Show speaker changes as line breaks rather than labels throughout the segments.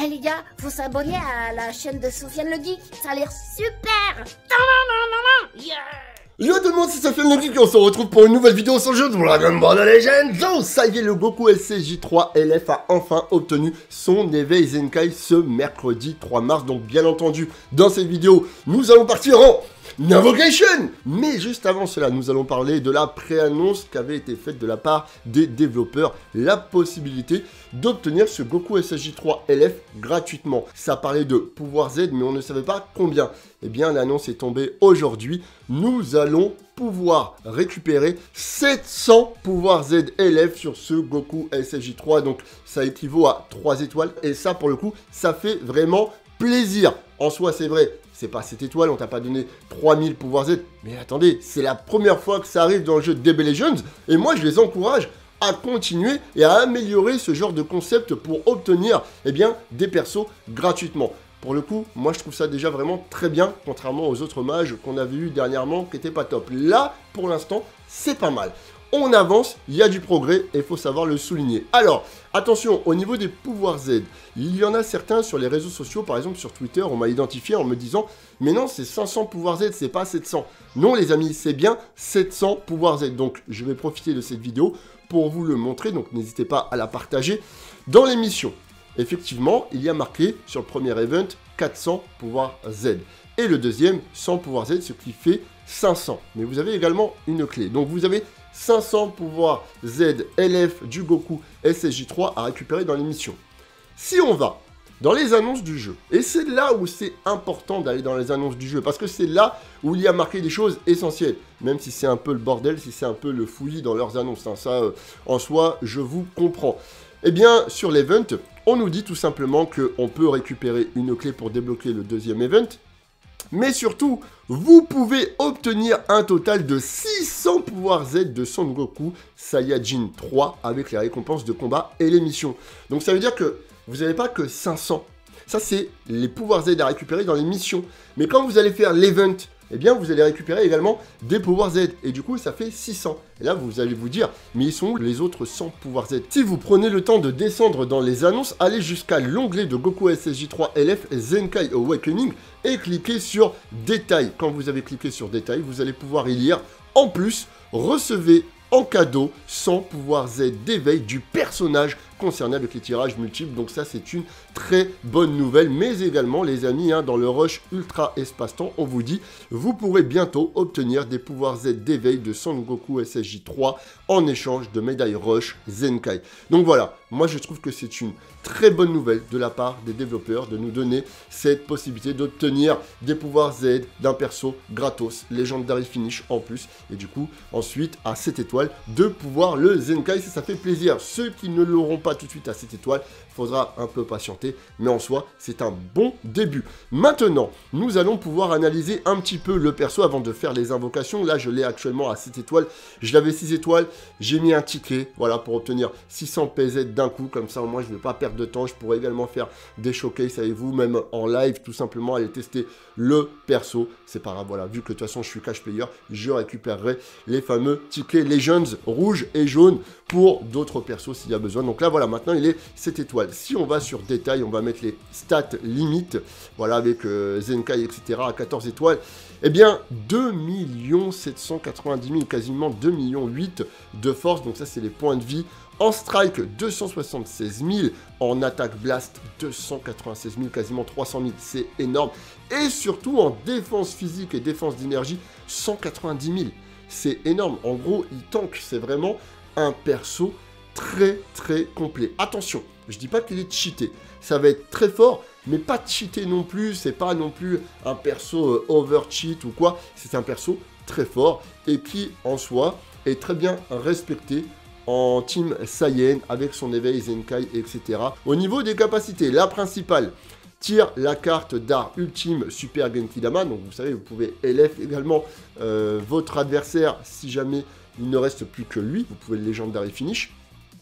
Eh les gars, faut s'abonner à la chaîne de Sofiane le Geek, ça a l'air super. Yeah.
Yo tout le monde, c'est Sofiane le Geek et on se retrouve pour une nouvelle vidéo sur le jeu de Dragon Ball Legends. Oh, ça y est, le Goku SCJ3 LF a enfin obtenu son éveil Zenkai ce mercredi 3 mars. Donc bien entendu, dans cette vidéo, nous allons partir en Invocation. Mais juste avant cela, nous allons parler de la pré-annonce qui avait été faite de la part des développeurs, la possibilité d'obtenir ce Goku SCJ3 LF gratuitement. Ça parlait de pouvoir Z, mais on ne savait pas combien. Eh bien, l'annonce est tombée aujourd'hui. Nous allons pouvoir récupérer 700 pouvoirs Z LF sur ce Goku SCJ3. Donc, ça équivaut à 3 étoiles. Et ça, pour le coup, ça fait vraiment plaisir. En soi, c'est vrai, c'est pas 7 étoiles, on t'a pas donné 3000 pouvoirs Z. Mais attendez, c'est la première fois que ça arrive dans le jeu de DB Legends. Et moi, je les encourage à continuer et à améliorer ce genre de concept pour obtenir, eh bien, des persos gratuitement. Pour le coup, moi je trouve ça déjà vraiment très bien, contrairement aux autres mages qu'on avait eu dernièrement qui n'étaient pas top. Là, pour l'instant, c'est pas mal. On avance, il y a du progrès et il faut savoir le souligner. Alors, attention, au niveau des pouvoirs Z, il y en a certains sur les réseaux sociaux, par exemple sur Twitter, on m'a identifié en me disant « Mais non, c'est 500 pouvoirs Z, c'est pas 700 ». Non les amis, c'est bien 700 pouvoirs Z. Donc, je vais profiter de cette vidéo pour vous le montrer, donc n'hésitez pas à la partager. Dans l'émission, effectivement, il y a marqué sur le premier event 400 pouvoirs Z. Et le deuxième, 100 pouvoirs Z, ce qui fait 500. Mais vous avez également une clé. Donc vous avez 500 pouvoirs Z LF du Goku SSJ3 à récupérer dans l'émission. Si on va dans les annonces du jeu, et c'est là où c'est important d'aller dans les annonces du jeu, parce que c'est là où il y a marqué des choses essentielles, même si c'est un peu le bordel, si c'est un peu le fouillis dans leurs annonces, hein, ça en soi, je vous comprends. Eh bien, sur l'event, on nous dit tout simplement qu'on peut récupérer une clé pour débloquer le deuxième event, mais surtout, vous pouvez obtenir un total de 600 pouvoirs Z de Son Goku Saiyajin 3 avec les récompenses de combat et les missions. Donc ça veut dire que vous n'avez pas que 500. Ça, c'est les pouvoirs Z à récupérer dans les missions. Mais quand vous allez faire l'event, eh bien, vous allez récupérer également des pouvoirs Z. Et du coup, ça fait 600. Et là, vous allez vous dire, mais ils sont où les autres 100 pouvoirs Z? Si vous prenez le temps de descendre dans les annonces, allez jusqu'à l'onglet de Goku SSJ3 LF Zenkai Awakening et cliquez sur Détails. Quand vous avez cliqué sur Détails, vous allez pouvoir y lire. En plus, recevez en cadeau 100 pouvoirs Z d'éveil du personnage concerné avec les tirages multiples. Donc ça, c'est une très bonne nouvelle. Mais également, les amis, hein, dans le rush ultra espace-temps, on vous dit, vous pourrez bientôt obtenir des pouvoirs Z d'éveil de Son Goku SSJ3 en échange de médailles rush Zenkai. Donc voilà, moi je trouve que c'est une très bonne nouvelle de la part des développeurs de nous donner cette possibilité d'obtenir des pouvoirs Z d'un perso gratos, Legendary Finish en plus. Et du coup, ensuite, à 7 étoiles, de pouvoir le Zenkai, ça fait plaisir. Ceux qui ne l'auront pas tout de suite à 7 étoiles, il faudra un peu patienter, mais en soi, c'est un bon début. Maintenant, nous allons pouvoir analyser un petit peu le perso avant de faire les invocations. Là, je l'ai actuellement à 7 étoiles. Je l'avais 6 étoiles. J'ai mis un ticket, voilà, pour obtenir 600 PZ d'un coup. Comme ça, au moins, je ne vais pas perdre de temps. Je pourrais également faire des showcases avec vous, même en live, tout simplement, aller tester le perso. C'est pas grave, voilà, vu que de toute façon, je suis cash player, je récupérerai les fameux tickets Legends rouges et jaunes pour d'autres persos s'il y a besoin. Donc là, voilà, maintenant, il est 7 étoiles. Si on va sur détail, on va mettre les stats limites, voilà, avec Zenkai, etc., à 14 étoiles, eh bien, 2 790 000, quasiment 2 800 000 de force, donc ça, c'est les points de vie. En strike, 276 000, en attaque blast, 296 000, quasiment 300 000, c'est énorme. Et surtout, en défense physique et défense d'énergie, 190 000, c'est énorme. En gros, il tank, c'est vraiment un perso très très complet. Attention, je dis pas qu'il est cheaté, ça va être très fort, mais pas cheaté non plus, c'est pas non plus un perso over cheat ou quoi, c'est un perso très fort et qui en soi est très bien respecté en Team Saiyan avec son éveil Zenkai, etc. Au niveau des capacités, la principale, tire la carte d'art ultime Super Genki Dama, donc vous savez, vous pouvez LF également votre adversaire si jamais il ne reste plus que lui, vous pouvez le Legendary Finish.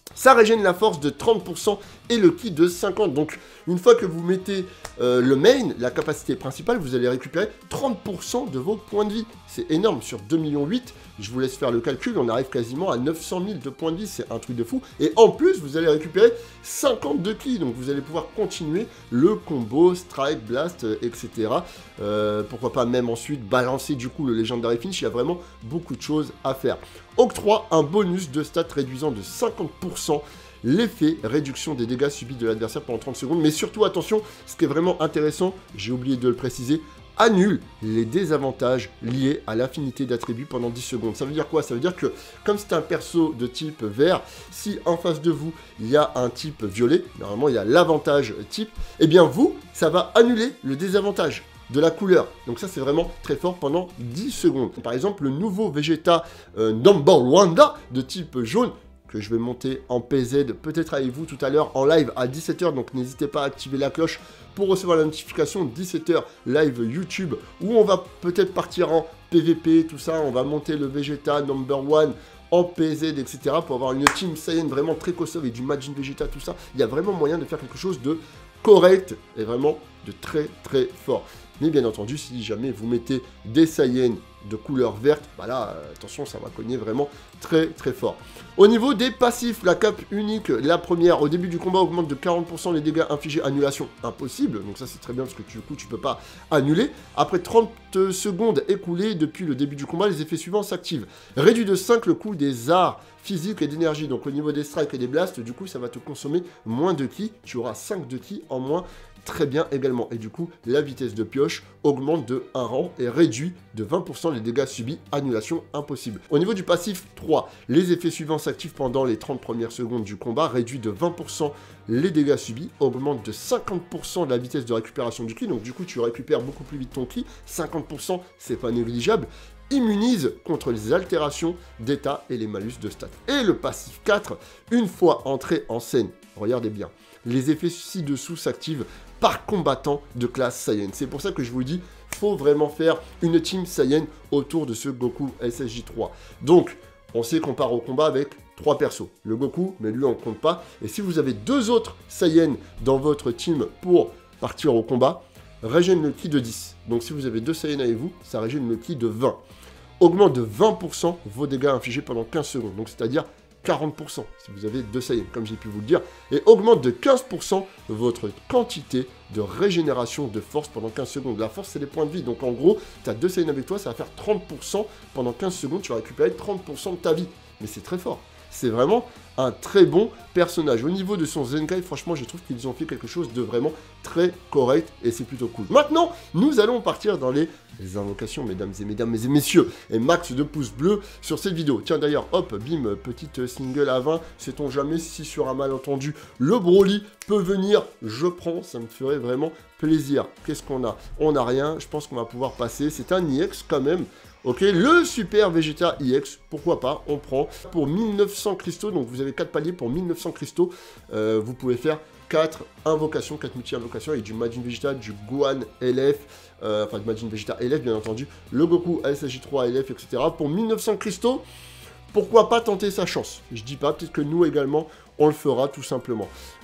Ça régène la force de 30% et le ki de 50%. Donc, une fois que vous mettez le main, la capacité principale, vous allez récupérer 30% de vos points de vie. C'est énorme. Sur 2,8 millions, je vous laisse faire le calcul, on arrive quasiment à 900 000 de points de vie. C'est un truc de fou. Et en plus, vous allez récupérer 50 de ki. Donc, vous allez pouvoir continuer le combo, strike, blast, etc. Pourquoi pas même ensuite balancer du coup le Legendary Finish. Il y a vraiment beaucoup de choses à faire. Octroie un bonus de stats réduisant de 50% l'effet réduction des dégâts subis de l'adversaire pendant 30 secondes. Mais surtout, attention, ce qui est vraiment intéressant, j'ai oublié de le préciser, annule les désavantages liés à l'affinité d'attributs pendant 10 secondes. Ça veut dire quoi? Ça veut dire que, comme c'est un perso de type vert, si en face de vous, il y a un type violet, normalement il y a l'avantage type, eh bien vous, ça va annuler le désavantage de la couleur. Donc ça, c'est vraiment très fort pendant 10 secondes. Par exemple, le nouveau Vegeta Number Wanda de type jaune, que je vais monter en PZ, peut-être avec vous tout à l'heure en live à 17 h, donc n'hésitez pas à activer la cloche pour recevoir la notification 17 h live YouTube, où on va peut-être partir en PVP, tout ça, on va monter le Vegeta Number 1 en PZ, etc. pour avoir une team Saiyan vraiment très costaud avec du Majin Vegeta, tout ça. Il y a vraiment moyen de faire quelque chose de correct et vraiment de très très fort. Mais bien entendu, si jamais vous mettez des Saiyans de couleur verte, bah là, attention, ça va cogner vraiment très très fort. Au niveau des passifs, la cape unique, la première, au début du combat, augmente de 40% les dégâts infligés, annulation impossible. Donc ça, c'est très bien parce que du coup, tu peux pas annuler. Après 30 secondes écoulées depuis le début du combat, les effets suivants s'activent. Réduit de 5 le coût des arts physiques et d'énergie. Donc au niveau des strikes et des blasts, du coup, ça va te consommer moins de ki. Tu auras 5 de ki en moins. Très bien également. Et du coup, la vitesse de pioche augmente de 1 rang et réduit de 20% les dégâts subis, annulation impossible. Au niveau du passif 3, les effets suivants s'activent pendant les 30 premières secondes du combat, réduit de 20% les dégâts subis, augmente de 50% la vitesse de récupération du ki, donc du coup tu récupères beaucoup plus vite ton ki, 50% c'est pas négligeable, immunise contre les altérations d'état et les malus de stats. Et le passif 4, une fois entré en scène, regardez bien, les effets ci-dessous s'activent par combattant de classe Saiyan. C'est pour ça que je vous dis, faut vraiment faire une team Saiyan autour de ce Goku SSJ3. Donc, on sait qu'on part au combat avec 3 persos. Le Goku, mais lui on ne compte pas. Et si vous avez 2 autres Saiyan dans votre team pour partir au combat, régène le ki de 10. Donc si vous avez 2 Saiyan avec vous, ça régène le ki de 20. Augmente de 20% vos dégâts infligés pendant 15 secondes. Donc c'est-à-dire 40% si vous avez 2 Saiyans, comme j'ai pu vous le dire, et augmente de 15% votre quantité de régénération de force pendant 15 secondes. La force, c'est les points de vie, donc en gros, tu as 2 Saiyans avec toi, ça va faire 30% pendant 15 secondes, tu vas récupérer 30% de ta vie. Mais c'est très fort. C'est vraiment un très bon personnage. Au niveau de son Zenkai, franchement, je trouve qu'ils ont fait quelque chose de vraiment très correct et c'est plutôt cool. Maintenant, nous allons partir dans les invocations, mesdames et messieurs. Et max de pouces bleus sur cette vidéo. Tiens, d'ailleurs, hop, bim, petite single à 20. Sait-on jamais si sur un malentendu, le Broly peut venir, je prends, ça me ferait vraiment plaisir. Qu'est-ce qu'on a? On n'a rien, je pense qu'on va pouvoir passer. C'est un EX quand même. Ok, le Super Vegeta EX, pourquoi pas, on prend pour 1900 cristaux, donc vous avez 4 paliers pour 1900 cristaux, vous pouvez faire 4 invocations, 4 multi-invocations avec du Majin Vegeta, du Gohan LF, enfin du Majin Vegeta LF bien entendu, le Goku SSJ3 LF, etc. Pour 1900 cristaux, pourquoi pas tenter sa chance? Je dis pas, peut-être que nous également, on le fera tout simplement.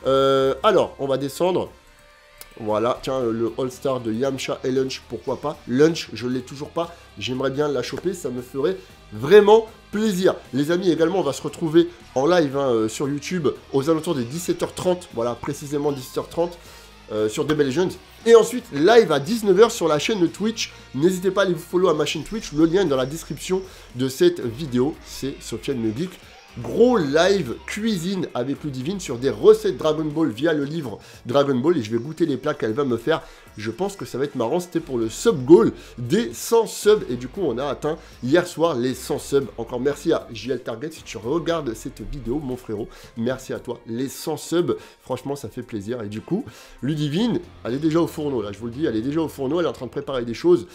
Alors, on va descendre. Voilà, tiens, le All-Star de Yamcha et Lunch, pourquoi pas. Lunch, je ne l'ai toujours pas, j'aimerais bien la choper, ça me ferait vraiment plaisir. Les amis, également, on va se retrouver en live sur YouTube aux alentours des 17h30, voilà, précisément 17h30 sur DB Legends. Et ensuite, live à 19 h sur la chaîne Twitch. N'hésitez pas à aller vous follow à ma chaîne Twitch, le lien est dans la description de cette vidéo, c'est Sofiane le Geek. Gros live cuisine avec Ludivine sur des recettes Dragon Ball via le livre Dragon Ball et je vais goûter les plats qu'elle va me faire. Je pense que ça va être marrant, c'était pour le sub goal des 100 subs et du coup on a atteint hier soir les 100 subs. Encore merci à JL Target si tu regardes cette vidéo mon frérot, merci à toi. Les 100 subs, franchement ça fait plaisir et du coup Ludivine, elle est déjà au fourneau là, je vous le dis, elle est déjà au fourneau, elle est en train de préparer des choses.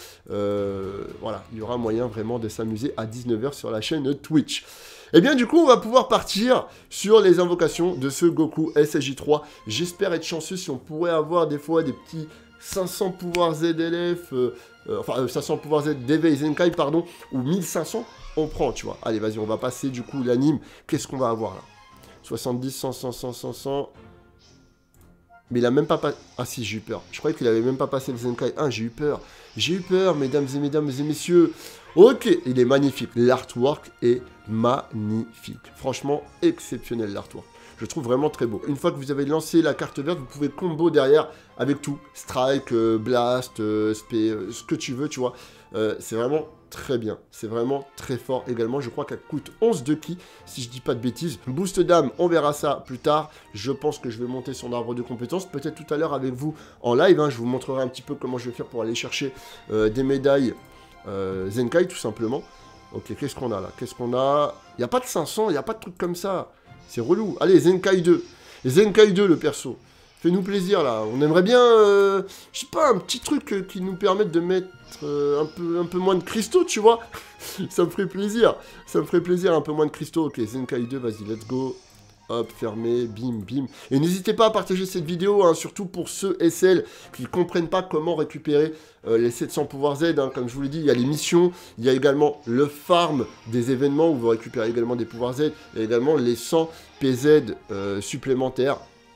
Voilà, il y aura moyen vraiment de s'amuser à 19 h sur la chaîne Twitch. Et bien du coup, on va pouvoir partir sur les invocations de ce Goku SSJ3. J'espère être chanceux si on pourrait avoir des fois des petits 500 pouvoirs ZLF, 500 pouvoirs Z d'éveil Zenkai, pardon, ou 1500, on prend, tu vois. Allez, vas-y, on va passer du coup l'anime. Qu'est-ce qu'on va avoir là? 70, 100, 100, 100, 100, 100. Mais il a même pas passé... Ah si, j'ai eu peur. Je croyais qu'il avait même pas passé le Zenkai 1, j'ai eu peur. J'ai eu peur, mesdames et messieurs. Ok, il est magnifique. L'artwork est magnifique. Franchement, exceptionnel l'artwork. Je trouve vraiment très beau. Une fois que vous avez lancé la carte verte, vous pouvez combo derrière avec tout. Strike, Blast, ce que tu veux, tu vois. C'est vraiment très bien. C'est vraiment très fort également. Je crois qu'elle coûte 11 de ki, si je dis pas de bêtises. Boost d'âme, on verra ça plus tard. Je pense que je vais monter son arbre de compétences. Peut-être tout à l'heure avec vous en live. Hein. Je vous montrerai un petit peu comment je vais faire pour aller chercher des médailles Zenkai, tout simplement. Ok, qu'est-ce qu'on a là? Qu'est-ce qu'on a? Il n'y a pas de 500, il n'y a pas de truc comme ça. C'est relou. Allez, Zenkai 2. Zenkai 2, le perso. Fais-nous plaisir, là. On aimerait bien, je sais pas, un petit truc qui nous permette de mettre un peu moins de cristaux, tu vois. Ça me ferait plaisir. Ça me ferait plaisir, un peu moins de cristaux. Ok, Zenkai 2, vas-y, let's go. Hop, fermé, bim, bim. Et n'hésitez pas à partager cette vidéo, hein, surtout pour ceux et celles qui ne comprennent pas comment récupérer les 700 pouvoirs Z. Hein. Comme je vous l'ai dit, il y a les missions, il y a également le farm des événements où vous récupérez également des pouvoirs Z. Il y a également les 100 PZ supplémentaires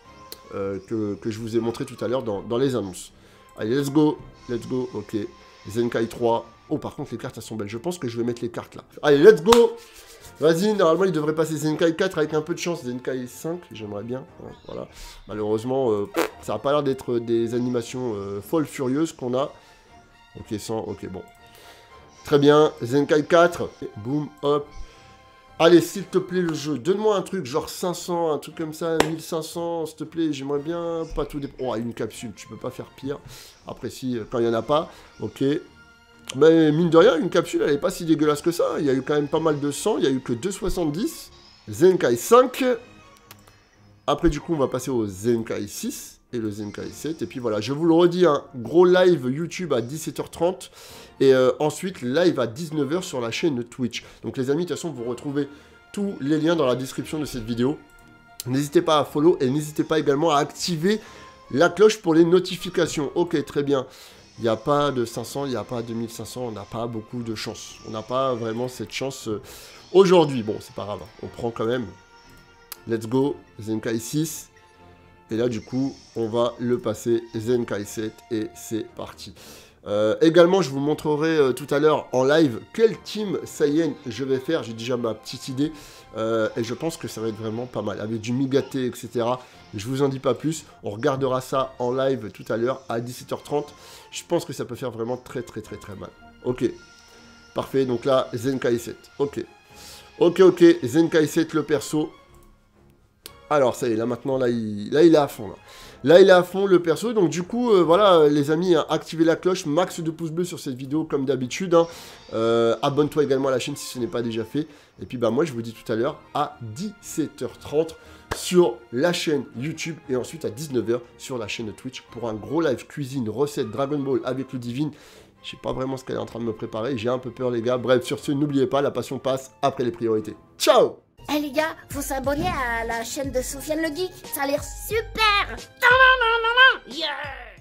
que je vous ai montré tout à l'heure dans les annonces. Allez, let's go, ok. Zenkai 3. Oh, par contre, les cartes, elles sont belles. Je pense que je vais mettre les cartes là. Allez, let's go. Vas-y, normalement, il devrait passer Zenkai 4 avec un peu de chance. Zenkai 5, j'aimerais bien. Voilà. Malheureusement, ça n'a pas l'air d'être des animations folles furieuses qu'on a. Ok, 100, ok, bon. Très bien, Zenkai 4. Boum, hop. Allez, s'il te plaît, le jeu. Donne-moi un truc, genre 500, un truc comme ça, 1500, s'il te plaît. J'aimerais bien pas tout dépendre. Oh, une capsule, tu peux pas faire pire. Après, si, quand il n'y en a pas, ok. Mais mine de rien, une capsule, elle est pas si dégueulasse que ça. Il y a eu quand même pas mal de 100, il y a eu que 2,70. Zenkai 5. Après, du coup, on va passer au Zenkai 6 et le Zenkai 7. Et puis voilà, je vous le redis, un gros live YouTube à 17h30. Et ensuite, live à 19h sur la chaîne Twitch. Donc les amis, de toute façon, vous retrouvez tous les liens dans la description de cette vidéo. N'hésitez pas à follow et n'hésitez pas également à activer la cloche pour les notifications. Ok, très bien. Il n'y a pas de 500, il n'y a pas de 2500, on n'a pas beaucoup de chance. On n'a pas vraiment cette chance aujourd'hui. Bon, c'est pas grave, on prend quand même. Let's go, Zenkai 6. Et là, du coup, on va le passer Zenkai 7 et c'est parti. Également, je vous montrerai tout à l'heure en live quel team Saiyan je vais faire. J'ai déjà ma petite idée et je pense que ça va être vraiment pas mal. Avec du Migaté, etc. Je vous en dis pas plus. On regardera ça en live tout à l'heure à 17h30. Je pense que ça peut faire vraiment très mal. Ok. Parfait. Donc là, Zenkai 7. Ok. Ok. Zenkai 7, le perso. Alors, ça y est, là maintenant, là il est à fond. Là, il est à fond, le perso. Donc, du coup, voilà, les amis, hein, activez la cloche. Max de pouces bleus sur cette vidéo, comme d'habitude. Hein. Abonne-toi également à la chaîne si ce n'est pas déjà fait. Et puis, bah, moi, je vous dis tout à l'heure à 17h30 sur la chaîne YouTube. Et ensuite, à 19h sur la chaîne Twitch pour un gros live cuisine, recette Dragon Ball avec Ludivine. Je sais pas vraiment ce qu'elle est en train de me préparer. J'ai un peu peur, les gars. Bref, sur ce, n'oubliez pas, la passion passe après les priorités. Ciao!
Eh les gars, faut s'abonner à la chaîne de Sofiane le Geek, ça a l'air super. Yeah.